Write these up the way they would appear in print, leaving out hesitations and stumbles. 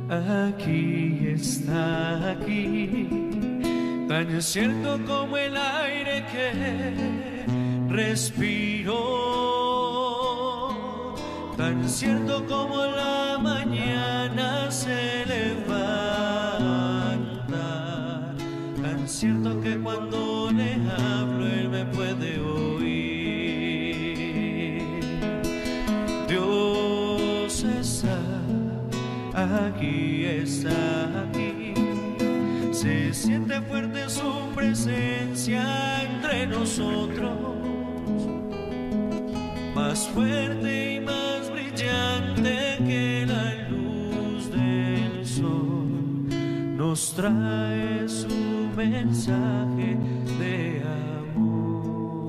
aquí está aquí, tan cierto como el aire que respiro, tan cierto como la mañana se levanta, tan cierto que cuando le hablo él me puede oír. Dios está aquí, está aquí, se siente fuerte su presencia entre nosotros, más fuerte y más brillante que la luz del sol, nos trae su mensaje de amor.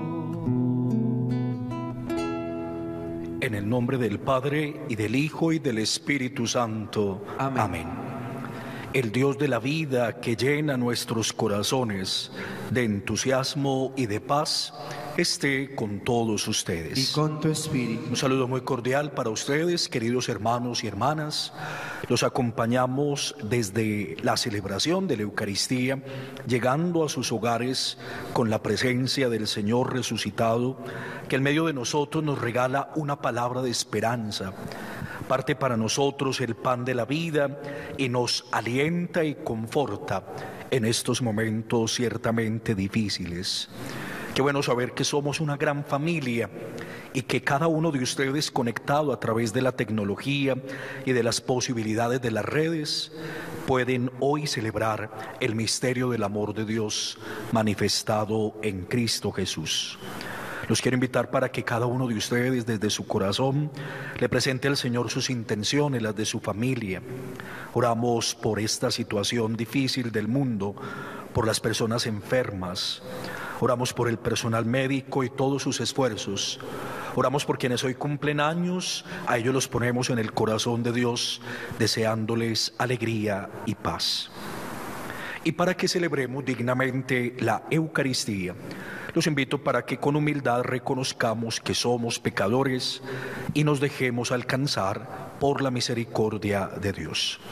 En el nombre del Padre, y del Hijo, y del Espíritu Santo. Amén. Amén. El Dios de la vida, que llena nuestros corazones de entusiasmo y de paz, esté con todos ustedes. Y con tu espíritu. Un saludo muy cordial para ustedes, queridos hermanos y hermanas. Los acompañamos desde la celebración de la Eucaristía, llegando a sus hogares con la presencia del Señor resucitado, que en medio de nosotros nos regala una palabra de esperanza. Parte para nosotros el pan de la vida y nos alienta y conforta en estos momentos ciertamente difíciles. Qué bueno saber que somos una gran familia y que cada uno de ustedes, conectado a través de la tecnología y de las posibilidades de las redes, pueden hoy celebrar el misterio del amor de Dios manifestado en Cristo Jesús. Los quiero invitar para que cada uno de ustedes desde su corazón le presente al Señor sus intenciones, las de su familia. Oramos por esta situación difícil del mundo, por las personas enfermas. Oramos por el personal médico y todos sus esfuerzos. Oramos por quienes hoy cumplen años, a ellos los ponemos en el corazón de Dios, deseándoles alegría y paz. Y para que celebremos dignamente la Eucaristía, los invito para que con humildad reconozcamos que somos pecadores y nos dejemos alcanzar por la misericordia de Dios.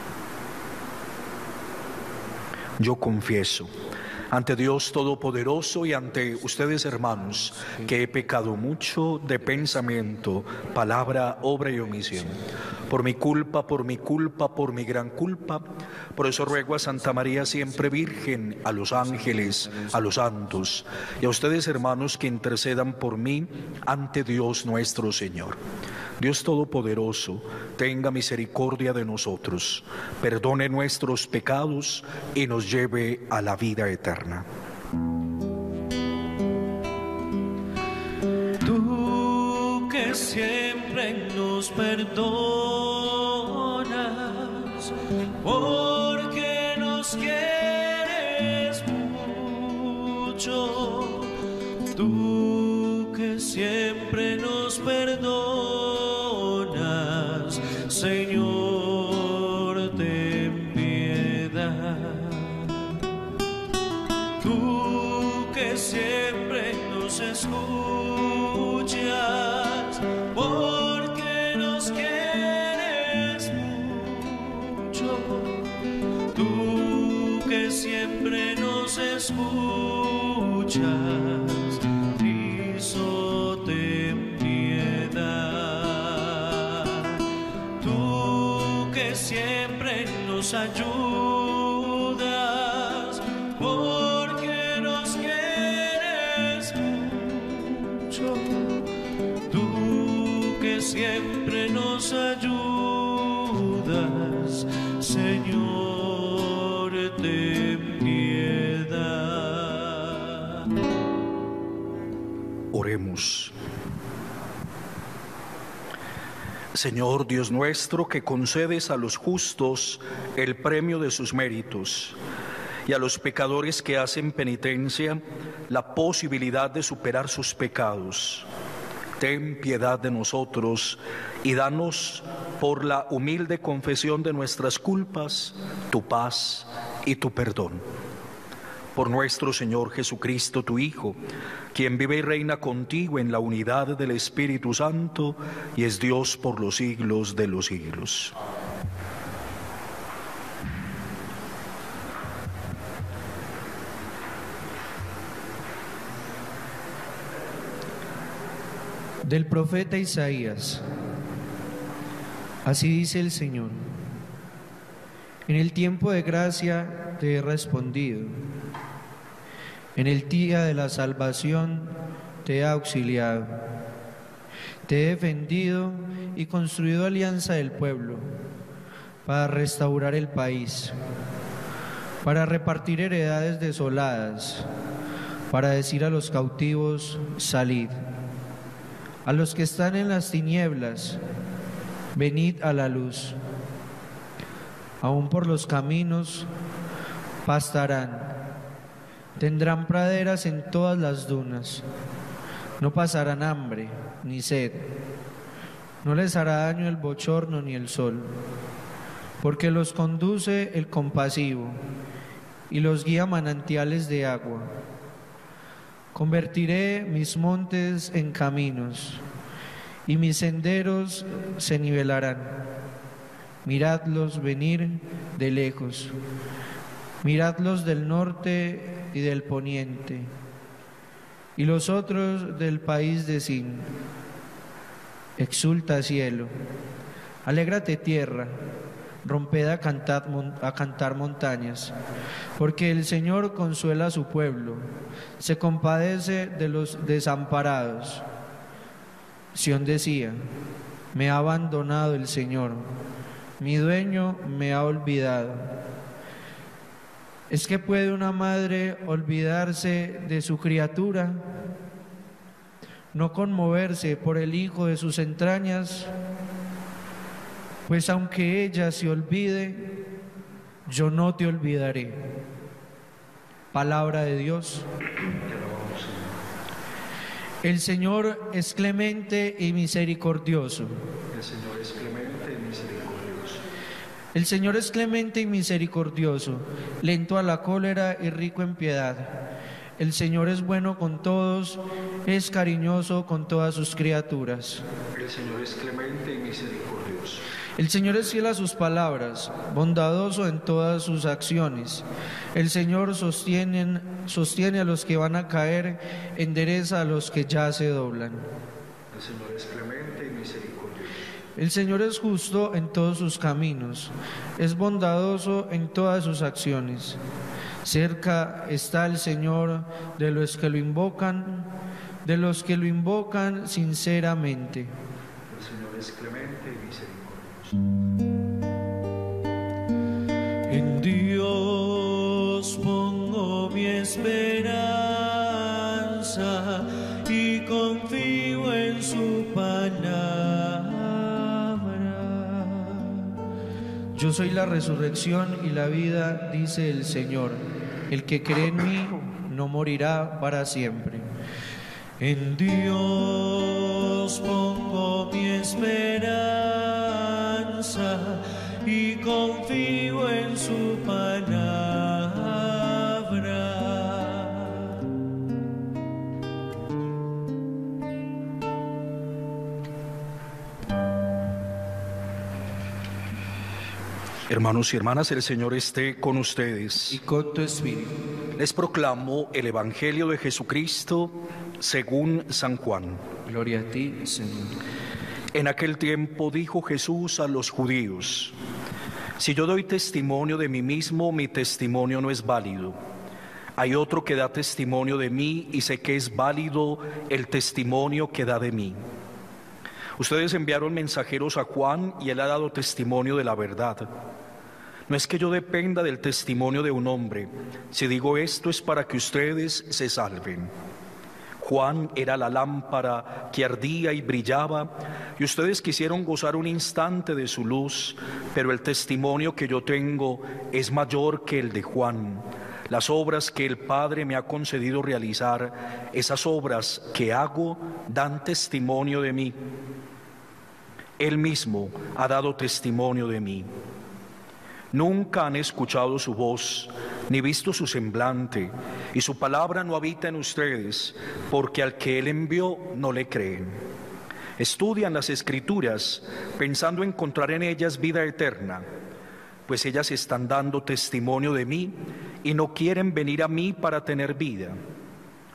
Yo confieso ante Dios Todopoderoso y ante ustedes, hermanos, que he pecado mucho de pensamiento, palabra, obra y omisión. Por mi culpa, por mi gran culpa. Por eso ruego a Santa María siempre Virgen, a los ángeles, a los santos y a ustedes, hermanos, que intercedan por mí ante Dios nuestro Señor. Dios Todopoderoso, tenga misericordia de nosotros, perdone nuestros pecados y nos lleve a la vida eterna. Tú que siempre nos perdonas, porque nos quieres mucho. Tú que siempre nos perdonas, Señor, ten piedad. Tú que siempre nos escuchas, porque nos quieres mucho. Tú que siempre nos escuchas, Cristo, ten piedad. Tú que siempre nos ayudas, porque nos quieres mucho. Tú que siempre nos ayudas, Señor, ten piedad. Oremos. Señor Dios nuestro, que concedes a los justos el premio de sus méritos y a los pecadores que hacen penitencia la posibilidad de superar sus pecados, ten piedad de nosotros y danos, por la humilde confesión de nuestras culpas, tu paz y tu perdón. Por nuestro Señor Jesucristo, tu Hijo, quien vive y reina contigo en la unidad del Espíritu Santo y es Dios por los siglos de los siglos. Del profeta Isaías. Así dice el Señor: en el tiempo de gracia te he respondido, en el día de la salvación te he auxiliado, te he defendido y construido alianza del pueblo para restaurar el país, para repartir heredades desoladas, para decir a los cautivos: salid, a los que están en las tinieblas, venid a la luz. Aún por los caminos pastarán, tendrán praderas en todas las dunas, no pasarán hambre ni sed, no les hará daño el bochorno ni el sol, porque los conduce el compasivo y los guía a manantiales de agua. Convertiré mis montes en caminos y mis senderos se nivelarán. Miradlos venir de lejos, miradlos del norte y del poniente, y los otros del país de Sin. Exulta cielo, alégrate tierra, romped a cantar montañas, porque el Señor consuela a su pueblo, se compadece de los desamparados. Sión decía: me ha abandonado el Señor, mi dueño me ha olvidado. ¿Es que puede una madre olvidarse de su criatura? ¿No conmoverse por el hijo de sus entrañas? Pues aunque ella se olvide, yo no te olvidaré. Palabra de Dios. El Señor es clemente y misericordioso. El Señor es clemente y misericordioso. El Señor es clemente y misericordioso, lento a la cólera y rico en piedad. El Señor es bueno con todos, es cariñoso con todas sus criaturas. El Señor es clemente y misericordioso. El Señor es fiel a sus palabras, bondadoso en todas sus acciones. El Señor sostiene a los que van a caer, endereza a los que ya se doblan. El Señor es clemente y misericordioso. El Señor es justo en todos sus caminos, es bondadoso en todas sus acciones. Cerca está el Señor de los que lo invocan sinceramente. El Señor es clemente y misericordioso. En Dios pongo mi esperanza y confío en su palabra. Yo soy la resurrección y la vida, dice el Señor. El que cree en mí no morirá para siempre. En Dios pongo mi esperanza y confío en su palabra. Hermanos y hermanas, el Señor esté con ustedes. Y con tu espíritu. Les proclamo el Evangelio de Jesucristo según San Juan. Gloria a ti, Señor. En aquel tiempo dijo Jesús a los judíos: si yo doy testimonio de mí mismo, mi testimonio no es válido. Hay otro que da testimonio de mí y sé que es válido el testimonio que da de mí. Ustedes enviaron mensajeros a Juan y él ha dado testimonio de la verdad. No es que yo dependa del testimonio de un hombre. Si digo esto es para que ustedes se salven. Juan era la lámpara que ardía y brillaba, y ustedes quisieron gozar un instante de su luz, pero el testimonio que yo tengo es mayor que el de Juan. Las obras que el Padre me ha concedido realizar, esas obras que hago, dan testimonio de mí. Él mismo ha dado testimonio de mí. Nunca han escuchado su voz, ni visto su semblante, y su palabra no habita en ustedes, porque al que Él envió no le creen. Estudian las Escrituras, pensando encontrar en ellas vida eterna, pues ellas están dando testimonio de mí, y no quieren venir a mí para tener vida.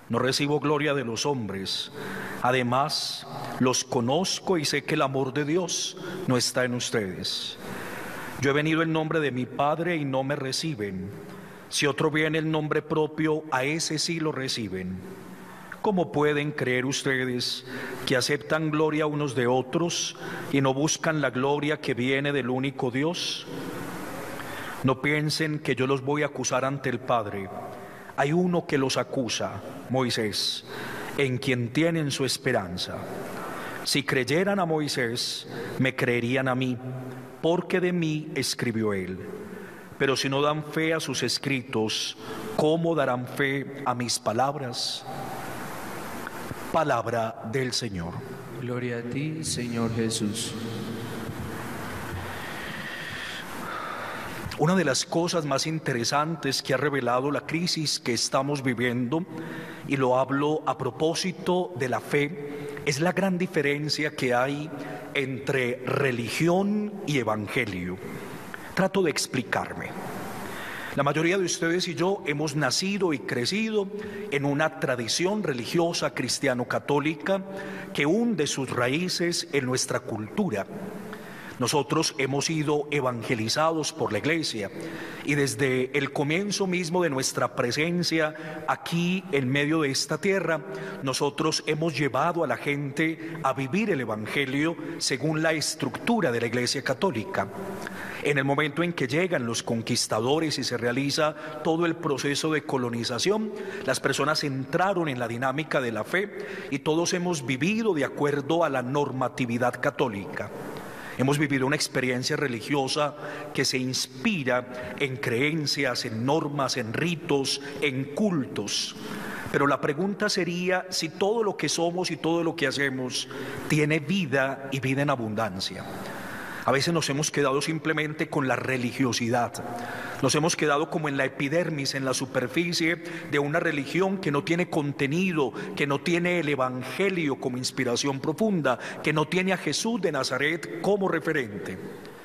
No recibo gloria de los hombres. Además, los conozco y sé que el amor de Dios no está en ustedes. Yo he venido en nombre de mi Padre y no me reciben. Si otro viene en nombre propio, a ese sí lo reciben. ¿Cómo pueden creer ustedes que aceptan gloria unos de otros y no buscan la gloria que viene del único Dios? No piensen que yo los voy a acusar ante el Padre. Hay uno que los acusa, Moisés, en quien tienen su esperanza. Si creyeran a Moisés, me creerían a mí, porque de mí escribió él. Pero si no dan fe a sus escritos, ¿cómo darán fe a mis palabras? Palabra del Señor. Gloria a ti, Señor Jesús. Una de las cosas más interesantes que ha revelado la crisis que estamos viviendo, y lo hablo a propósito de la fe, es la gran diferencia que hay entre religión y evangelio. Trato de explicarme. La mayoría de ustedes y yo hemos nacido y crecido en una tradición religiosa cristiano-católica que hunde sus raíces en nuestra cultura. Nosotros hemos sido evangelizados por la Iglesia y desde el comienzo mismo de nuestra presencia aquí en medio de esta tierra, nosotros hemos llevado a la gente a vivir el Evangelio según la estructura de la Iglesia Católica. En el momento en que llegan los conquistadores y se realiza todo el proceso de colonización, las personas entraron en la dinámica de la fe y todos hemos vivido de acuerdo a la normatividad católica. Hemos vivido una experiencia religiosa que se inspira en creencias, en normas, en ritos, en cultos. Pero la pregunta sería si todo lo que somos y todo lo que hacemos tiene vida y vida en abundancia. A veces nos hemos quedado simplemente con la religiosidad. Nos hemos quedado como en la epidermis, en la superficie de una religión que no tiene contenido, que no tiene el Evangelio como inspiración profunda, que no tiene a Jesús de Nazaret como referente.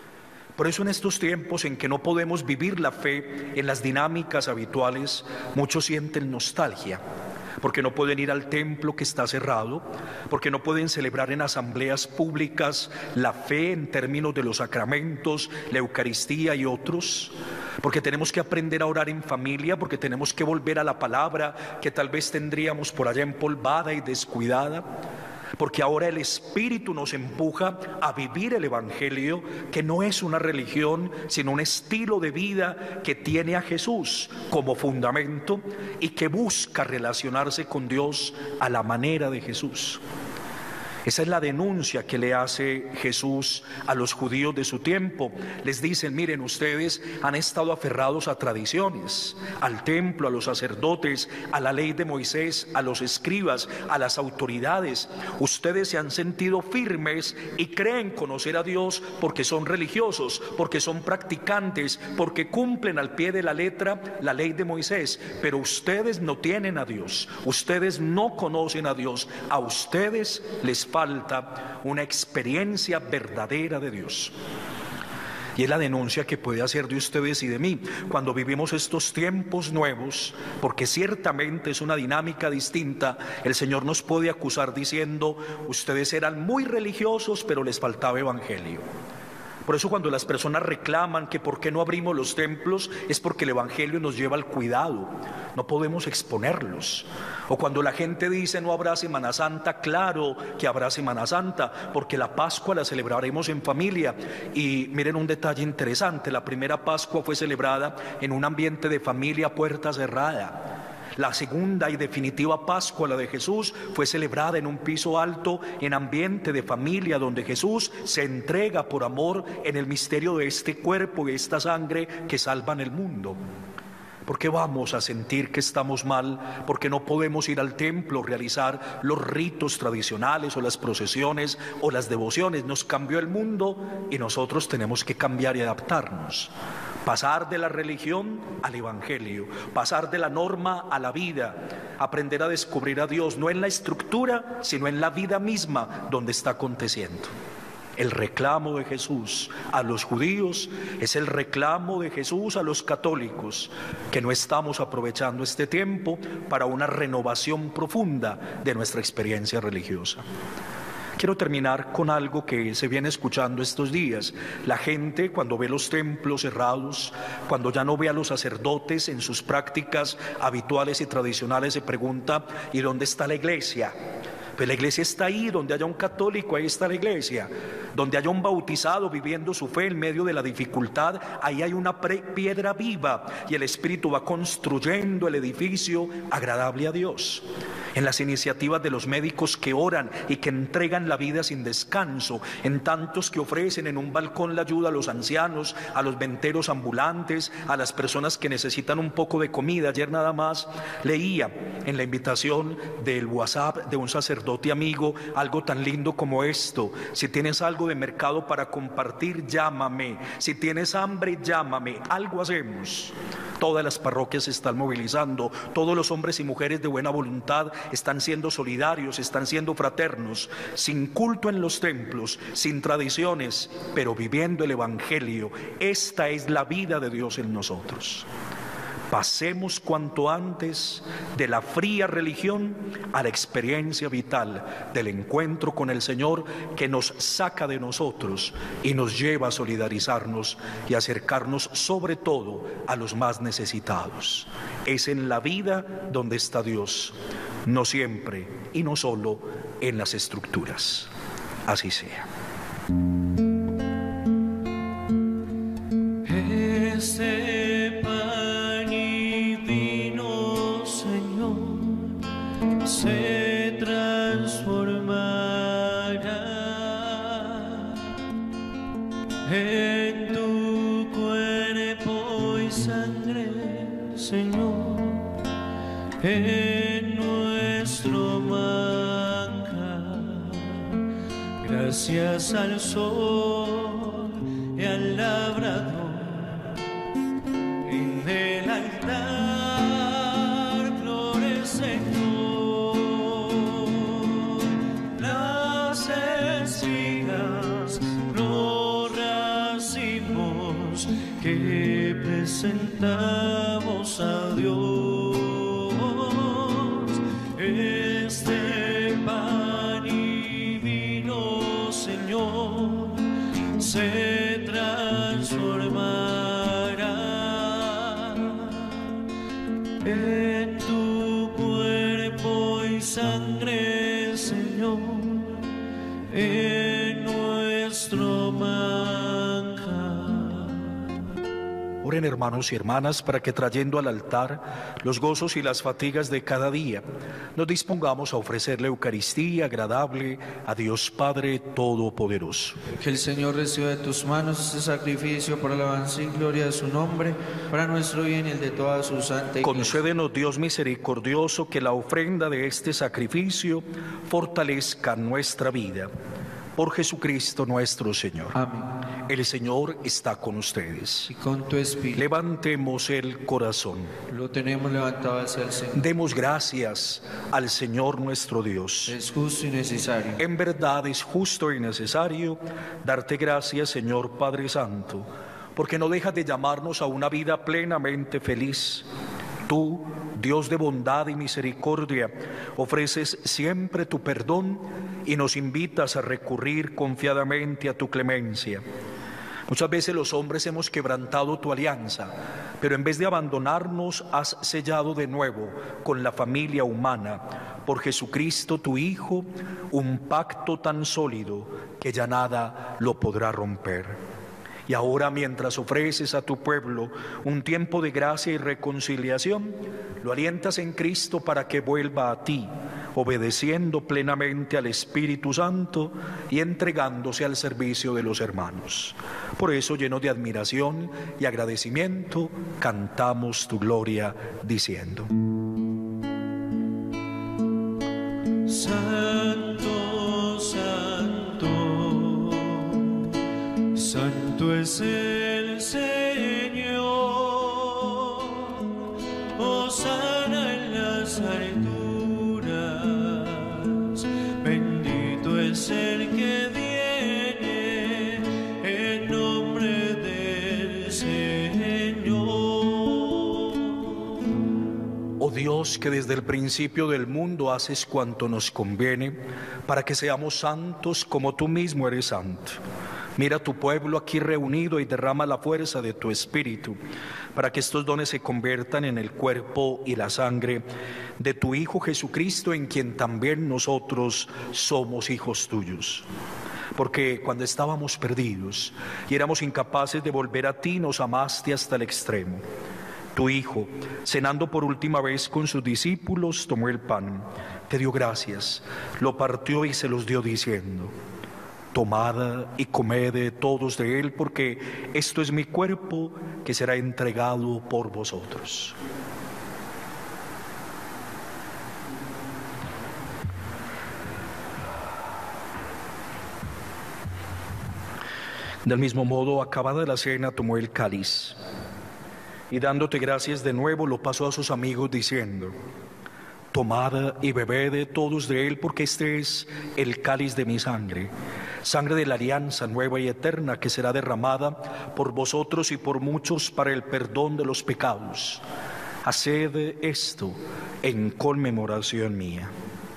Por eso en estos tiempos en que no podemos vivir la fe en las dinámicas habituales, muchos sienten nostalgia. Porque no pueden ir al templo que está cerrado, porque no pueden celebrar en asambleas públicas la fe en términos de los sacramentos, la Eucaristía y otros, porque tenemos que aprender a orar en familia, porque tenemos que volver a la palabra que tal vez tendríamos por allá empolvada y descuidada, porque ahora el Espíritu nos empuja a vivir el Evangelio, que no es una religión, sino un estilo de vida que tiene a Jesús como fundamento y que busca relacionarse con Dios a la manera de Jesús. Esa es la denuncia que le hace Jesús a los judíos de su tiempo. Les dicen, miren, ustedes han estado aferrados a tradiciones, al templo, a los sacerdotes, a la ley de Moisés, a los escribas, a las autoridades. Ustedes se han sentido firmes y creen conocer a Dios porque son religiosos, porque son practicantes, porque cumplen al pie de la letra la ley de Moisés. Pero ustedes no tienen a Dios, ustedes no conocen a Dios, a ustedes les falta una experiencia verdadera de Dios. Y es la denuncia que puede hacer de ustedes y de mí cuando vivimos estos tiempos nuevos, porque ciertamente es una dinámica distinta. El Señor nos puede acusar diciendo, ustedes eran muy religiosos, pero les faltaba evangelio. Por eso cuando las personas reclaman que por qué no abrimos los templos, es porque el Evangelio nos lleva al cuidado, no podemos exponerlos. O cuando la gente dice no habrá Semana Santa, claro que habrá Semana Santa, porque la Pascua la celebraremos en familia. Y miren un detalle interesante, la primera Pascua fue celebrada en un ambiente de familia puerta cerrada. La segunda y definitiva Pascua, la de Jesús, fue celebrada en un piso alto, en ambiente de familia, donde Jesús se entrega por amor en el misterio de este cuerpo y esta sangre que salvan el mundo. ¿Por qué vamos a sentir que estamos mal? Porque no podemos ir al templo, realizar los ritos tradicionales o las procesiones o las devociones. Nos cambió el mundo y nosotros tenemos que cambiar y adaptarnos. Pasar de la religión al evangelio, pasar de la norma a la vida, aprender a descubrir a Dios, no en la estructura, sino en la vida misma donde está aconteciendo. El reclamo de Jesús a los judíos es el reclamo de Jesús a los católicos, que no estamos aprovechando este tiempo para una renovación profunda de nuestra experiencia religiosa. Quiero terminar con algo que se viene escuchando estos días. La gente, cuando ve los templos cerrados, cuando ya no ve a los sacerdotes en sus prácticas habituales y tradicionales, se pregunta: ¿y dónde está la iglesia? Pues la iglesia está ahí, donde haya un católico, ahí está la iglesia. Donde haya un bautizado viviendo su fe en medio de la dificultad, ahí hay una piedra viva y el Espíritu va construyendo el edificio agradable a Dios. En las iniciativas de los médicos que oran y que entregan la vida sin descanso, en tantos que ofrecen en un balcón la ayuda a los ancianos, a los venteros ambulantes, a las personas que necesitan un poco de comida. Ayer nada más leía en la invitación del WhatsApp de un sacerdote amigo algo tan lindo como esto: si tienes algo de mercado para compartir, llámame. Si tienes hambre, llámame. Algo hacemos. Todas las parroquias se están movilizando, todos los hombres y mujeres de buena voluntad están siendo solidarios, están siendo fraternos, sin culto en los templos, sin tradiciones, pero viviendo el Evangelio. Esta es la vida de Dios en nosotros. Pasemos cuanto antes de la fría religión a la experiencia vital del encuentro con el Señor, que nos saca de nosotros y nos lleva a solidarizarnos y acercarnos sobre todo a los más necesitados. Es en la vida donde está Dios, no siempre y no solo en las estructuras. Así sea. Este pan y vino, Señor, se transformará en tu cuerpo y sangre, Señor, en nuestro manjar. Gracias al sol y al labrador en el altar, flores, Señor, las espigas, los racimos que presentamos a Dios. Este pan y vino, Señor, se transformará en tu cuerpo y sangre, Señor, en nuestro manjar. Oren, hermanos y hermanas, para que, trayendo al altar los gozos y las fatigas de cada día, nos dispongamos a ofrecer la Eucaristía agradable a Dios Padre Todopoderoso. Que el Señor reciba de tus manos este sacrificio por alabanza y gloria de su nombre, para nuestro bien y el de toda su santa Iglesia. Concédenos, Dios misericordioso, que la ofrenda de este sacrificio fortalezca nuestra vida. Por Jesucristo nuestro Señor. Amén. El Señor está con ustedes. Y con tu espíritu. Levantemos el corazón. Lo tenemos levantado hacia el Señor. Demos gracias al Señor nuestro Dios. Es justo y necesario. En verdad es justo y necesario darte gracias, Señor Padre Santo, porque no dejas de llamarnos a una vida plenamente feliz. Tú, Dios de bondad y misericordia, ofreces siempre tu perdón y nos invitas a recurrir confiadamente a tu clemencia. Muchas veces los hombres hemos quebrantado tu alianza, pero en vez de abandonarnos, has sellado de nuevo con la familia humana, por Jesucristo tu Hijo, un pacto tan sólido que ya nada lo podrá romper. Y ahora, mientras ofreces a tu pueblo un tiempo de gracia y reconciliación, lo alientas en Cristo para que vuelva a ti, obedeciendo plenamente al Espíritu Santo y entregándose al servicio de los hermanos. Por eso, llenos de admiración y agradecimiento, cantamos tu gloria diciendo: Santo, Santo, Santo es el Señor, hosana en las alturas, bendito es el que viene Dios, que desde el principio del mundo haces cuanto nos conviene para que seamos santos como tú mismo eres santo. Mira a tu pueblo aquí reunido y derrama la fuerza de tu Espíritu para que estos dones se conviertan en el cuerpo y la sangre de tu Hijo Jesucristo, en quien también nosotros somos hijos tuyos. Porque cuando estábamos perdidos y éramos incapaces de volver a ti, nos amaste hasta el extremo. Tu Hijo, cenando por última vez con sus discípulos, tomó el pan, te dio gracias, lo partió y se los dio diciendo: tomad y comed todos de él, porque esto es mi cuerpo que será entregado por vosotros. Del mismo modo, acabada la cena, tomó el cáliz y dándote gracias de nuevo, lo pasó a sus amigos diciendo: tomad y bebed todos de él, porque este es el cáliz de mi sangre, sangre de la alianza nueva y eterna, que será derramada por vosotros y por muchos para el perdón de los pecados. Haced esto en conmemoración mía.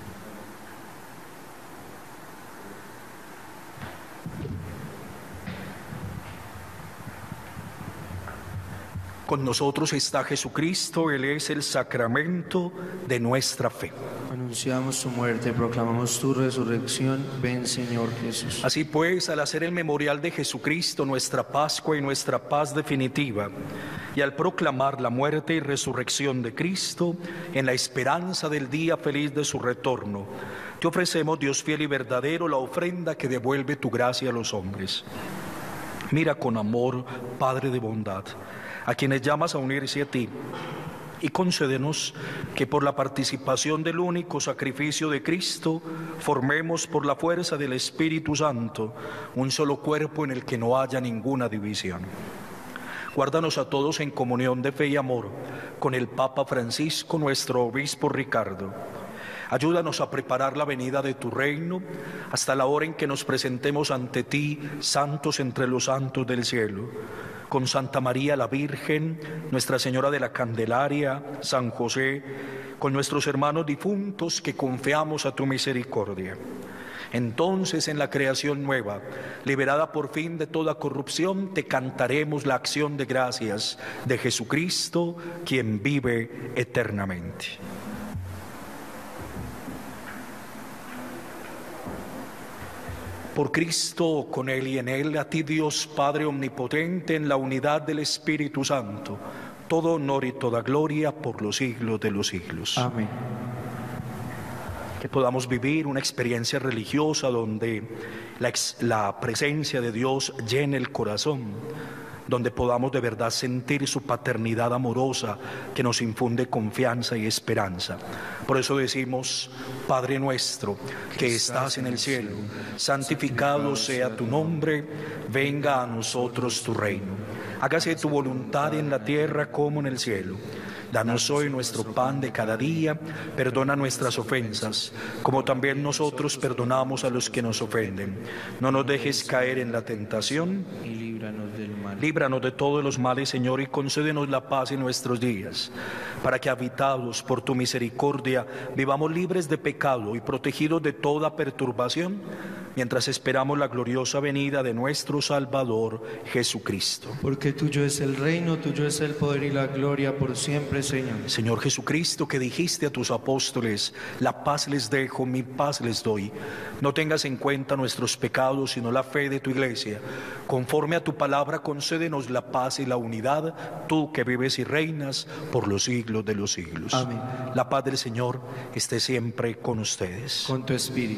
Con nosotros está Jesucristo, Él es el sacramento de nuestra fe. Anunciamos tu muerte, proclamamos tu resurrección. Ven, Señor Jesús. Así pues, al hacer el memorial de Jesucristo, nuestra Pascua y nuestra paz definitiva, y al proclamar la muerte y resurrección de Cristo, en la esperanza del día feliz de su retorno, te ofrecemos, Dios fiel y verdadero, la ofrenda que devuelve tu gracia a los hombres. Mira con amor, Padre de bondad, a quienes llamas a unirse a ti, y concédenos que por la participación del único sacrificio de Cristo formemos por la fuerza del Espíritu Santo un solo cuerpo en el que no haya ninguna división. Guárdanos a todos en comunión de fe y amor con el Papa Francisco, nuestro obispo Ricardo. Ayúdanos a preparar la venida de tu reino hasta la hora en que nos presentemos ante ti, santos entre los santos del cielo, con Santa María la Virgen, Nuestra Señora de la Candelaria, San José, con nuestros hermanos difuntos que confiamos a tu misericordia. Entonces, en la creación nueva, liberada por fin de toda corrupción, te cantaremos la acción de gracias de Jesucristo, quien vive eternamente. Por Cristo, con Él y en Él, a ti Dios Padre Omnipotente, en la unidad del Espíritu Santo, todo honor y toda gloria por los siglos de los siglos. Amén. Que podamos vivir una experiencia religiosa donde la presencia de Dios llene el corazón, donde podamos de verdad sentir su paternidad amorosa que nos infunde confianza y esperanza. Por eso decimos: Padre nuestro que estás en el cielo, santificado sea tu nombre, venga a nosotros tu reino. Hágase tu voluntad en la tierra como en el cielo. Danos hoy nuestro pan de cada día, perdona nuestras ofensas, como también nosotros perdonamos a los que nos ofenden. No nos dejes caer en la tentación, Y líbranos del mal. líbranos de todos los males, Señor, y concédenos la paz en nuestros días, para que, habitados por tu misericordia, vivamos libres de pecado y protegidos de toda perturbación, mientras esperamos la gloriosa venida de nuestro Salvador, Jesucristo. Porque tuyo es el reino, tuyo es el poder y la gloria por siempre, Señor. Señor Jesucristo, que dijiste a tus apóstoles: la paz les dejo, mi paz les doy. No tengas en cuenta nuestros pecados, sino la fe de tu iglesia. Conforme a tu palabra, concédenos la paz y la unidad, tú que vives y reinas por los siglos de los siglos. Amén. La paz del Señor esté siempre con ustedes. Con tu espíritu.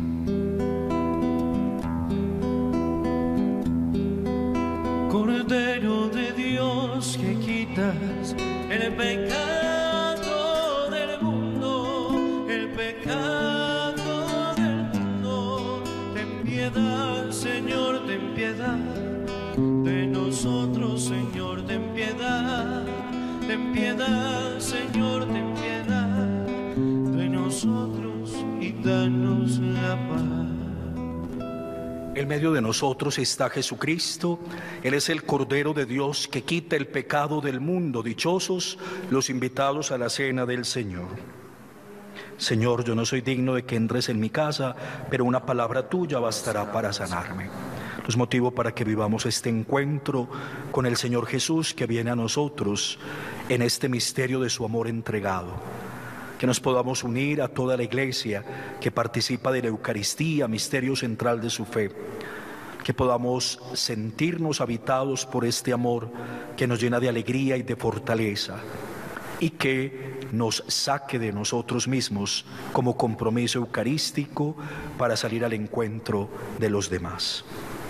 Cordero de Dios, que quitas el pecado del mundo, el pecado del mundo. Ten piedad, Señor, ten piedad de nosotros, Señor, ten piedad. Ten piedad, Señor, ten piedad de nosotros y danos la paz. En medio de nosotros está Jesucristo. Él es el Cordero de Dios que quita el pecado del mundo. Dichosos los invitados a la cena del Señor. Señor, yo no soy digno de que entres en mi casa, pero una palabra tuya bastará para sanarme. Es motivo para que vivamos este encuentro con el Señor Jesús que viene a nosotros en este misterio de su amor entregado. Que nos podamos unir a toda la Iglesia que participa de la Eucaristía, misterio central de su fe. Que podamos sentirnos habitados por este amor que nos llena de alegría y de fortaleza, y que nos saque de nosotros mismos como compromiso eucarístico para salir al encuentro de los demás.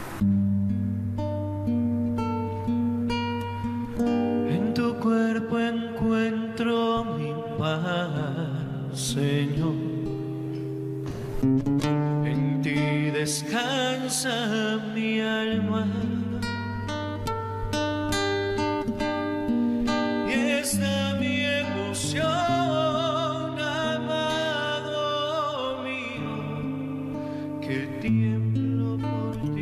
En tu cuerpo encuentro mi paz, Señor. En ti descansa mi alma. Y está mi emoción, amado mío, que tiemblo por ti.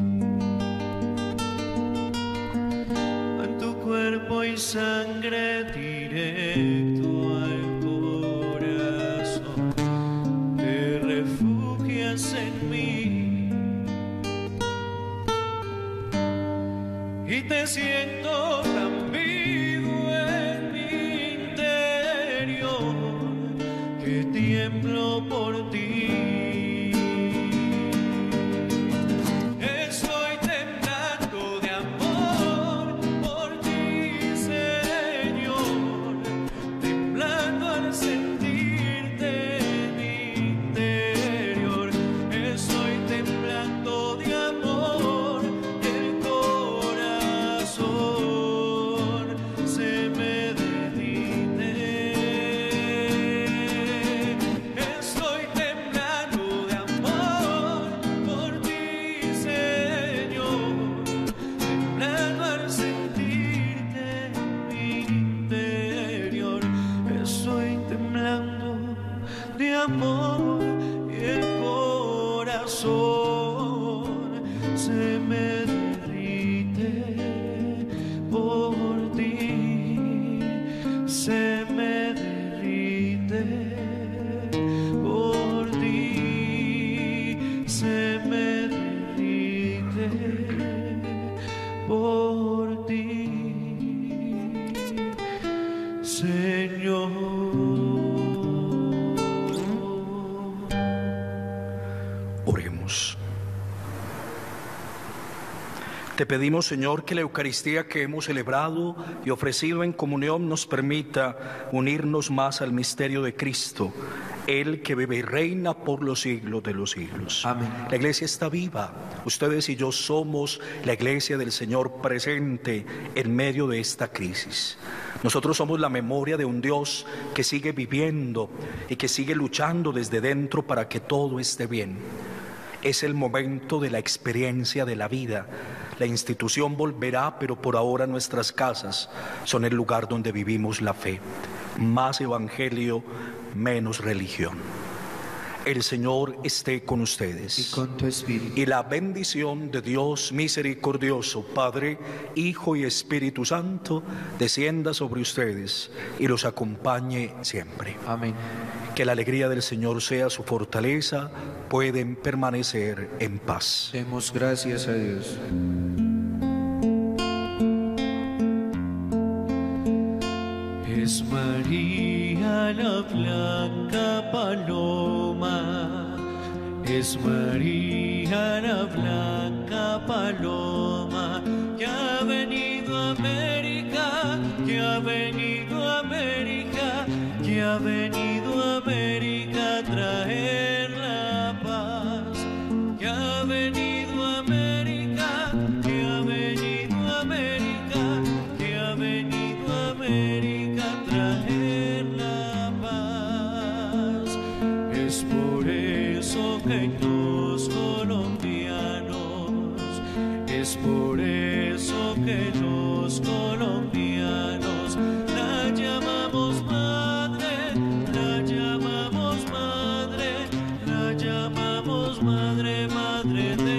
En tu cuerpo y sangre directo al corazón, te refugias en mí y te siento tan vivo en mi interior que tiemblo por ti. Te pedimos, Señor, que la Eucaristía que hemos celebrado y ofrecido en comunión nos permita unirnos más al misterio de Cristo, Él que vive y reina por los siglos de los siglos. Amén. La Iglesia está viva. Ustedes y yo somos la Iglesia del Señor presente en medio de esta crisis. Nosotros somos la memoria de un Dios que sigue viviendo y que sigue luchando desde dentro para que todo esté bien. Es el momento de la experiencia de la vida. La institución volverá, pero por ahora nuestras casas son el lugar donde vivimos la fe. Más evangelio, menos religión. El Señor esté con ustedes. Y con tu espíritu. Y la bendición de Dios misericordioso, Padre, Hijo y Espíritu Santo, descienda sobre ustedes y los acompañe siempre. Amén. Que la alegría del Señor sea su fortaleza, pueden permanecer en paz. Demos gracias a Dios. Es María la blanca paloma, es María la blanca paloma, que ha venido a América, que ha venido a América, que ha venido a América a traer la paz, que ha venido a América, que ha venido a América, que ha venido a América a traer la paz. Es por eso que los colombianos, es por eso que los colombianos la llamamos madre, la llamamos madre, la llamamos madre, madre de